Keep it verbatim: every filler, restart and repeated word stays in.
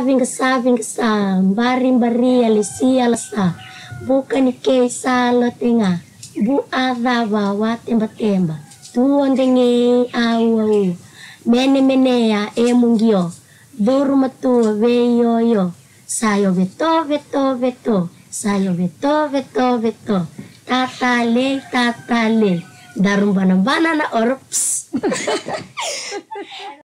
saving saving sa baring bari alisia lasa bukan ke sala tenga bu ada bawa temba temba tuon dengi au au mene mene ya emungio duru matu veyo yo sayo veto veto veto sayo veto veto veto tatale tatale darum bana bana na orups